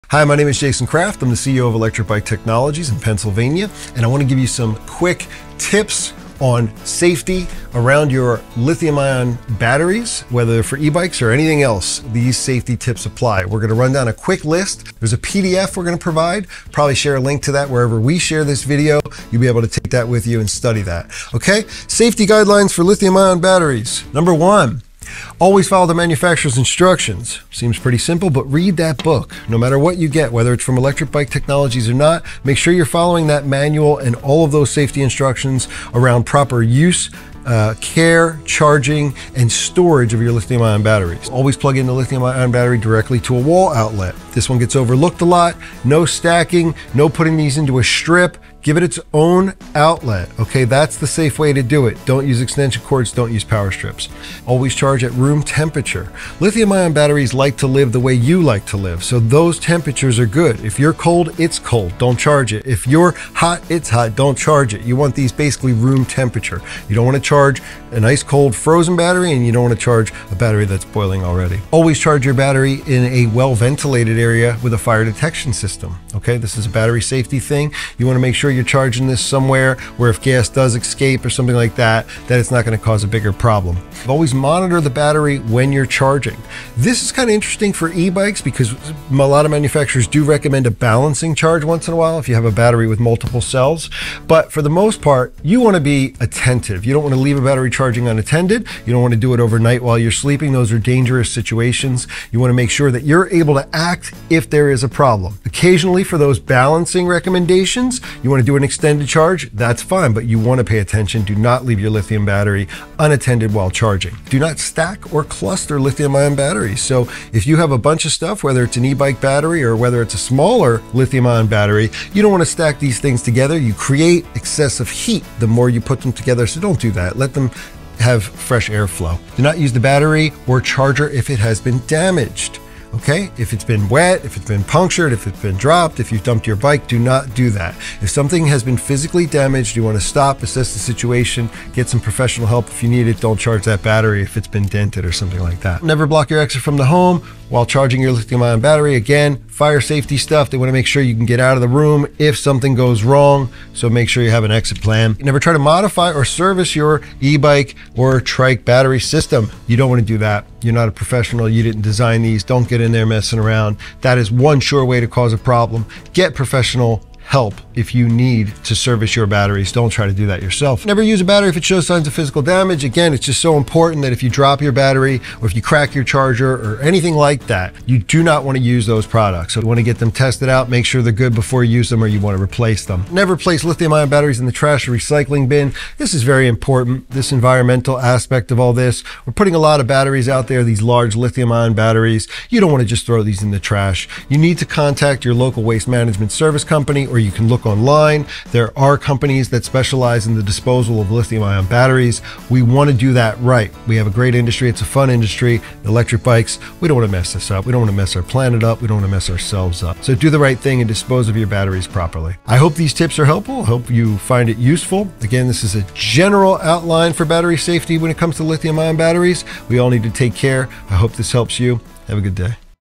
Hi, my name is Jason Kraft. I'm the CEO of Electric Bike Technologies in Pennsylvania, and I want to give you some quick tips on safety around your lithium-ion batteries, whether for e-bikes or anything else. These safety tips apply. We're going to run down a quick list. There's a PDF we're going to provide. Probably share a link to that wherever we share this video. You'll be able to take that with you and study that. Okay? Safety guidelines for lithium-ion batteries. Number one, always follow the manufacturer's instructions. Seems pretty simple, but read that book. No matter what you get, whether it's from Electric Bike Technologies or not, make sure you're following that manual and all of those safety instructions around proper use, care, charging, and storage of your lithium-ion batteries. Always plug in the lithium-ion battery directly to a wall outlet. This one gets overlooked a lot. No stacking, no putting these into a strip. Give it its own outlet, okay? That's the safe way to do it. Don't use extension cords, don't use power strips. Always charge at room temperature. Lithium-ion batteries like to live the way you like to live, so those temperatures are good. If you're cold, it's cold, don't charge it. If you're hot, it's hot, don't charge it. You want these basically room temperature. You don't want to charge an ice cold frozen battery, and you don't want to charge a battery that's boiling already. Always charge your battery in a well-ventilated area with a fire detection system, okay? This is a battery safety thing. You want to make sure you're charging this somewhere where if gas does escape or something like that, that it's not going to cause a bigger problem. Always monitor the battery when you're charging. This is kind of interesting for e-bikes because a lot of manufacturers do recommend a balancing charge once in a while if you have a battery with multiple cells. But for the most part, you want to be attentive. You don't want to leave a battery charging unattended. You don't want to do it overnight while you're sleeping. Those are dangerous situations. You want to make sure that you're able to act if there is a problem. Occasionally for those balancing recommendations, you want to do an extended charge, that's fine, but you want to pay attention. Do not leave your lithium battery unattended while charging. Do not stack or cluster lithium-ion batteries. So if you have a bunch of stuff, whether it's an e-bike battery or whether it's a smaller lithium-ion battery, you don't want to stack these things together. You create excessive heat the more you put them together, so don't do that. Let them have fresh airflow. Do not use the battery or charger if it has been damaged. Okay, if it's been wet, if it's been punctured, if it's been dropped, if you've dumped your bike, do not do that. If something has been physically damaged, you want to stop, assess the situation, get some professional help if you need it. Don't charge that battery if it's been dented or something like that. Never block your exit from the home while charging your lithium-ion battery. Again, fire safety stuff. They want to make sure you can get out of the room if something goes wrong, so make sure you have an exit plan. Never try to modify or service your e-bike or trike battery system. You don't want to do that. You're not a professional. You didn't design these. Don't get in there messing around. That is one sure way to cause a problem. Get professional help if you need to service your batteries. Don't try to do that yourself. Never use a battery if it shows signs of physical damage. Again, it's just so important that if you drop your battery or if you crack your charger or anything like that, you do not want to use those products. So you want to get them tested out, make sure they're good before you use them, or you want to replace them. Never place lithium-ion batteries in the trash or recycling bin. This is very important, this environmental aspect of all this. We're putting a lot of batteries out there, these large lithium-ion batteries. You don't want to just throw these in the trash. You need to contact your local waste management service company, or you can look online. There are companies that specialize in the disposal of lithium-ion batteries. We want to do that right. We have a great industry. It's a fun industry. Electric bikes, we don't want to mess this up. We don't want to mess our planet up. We don't want to mess ourselves up. So do the right thing and dispose of your batteries properly. I hope these tips are helpful. I hope you find it useful. Again, this is a general outline for battery safety when it comes to lithium-ion batteries. We all need to take care. I hope this helps you. Have a good day.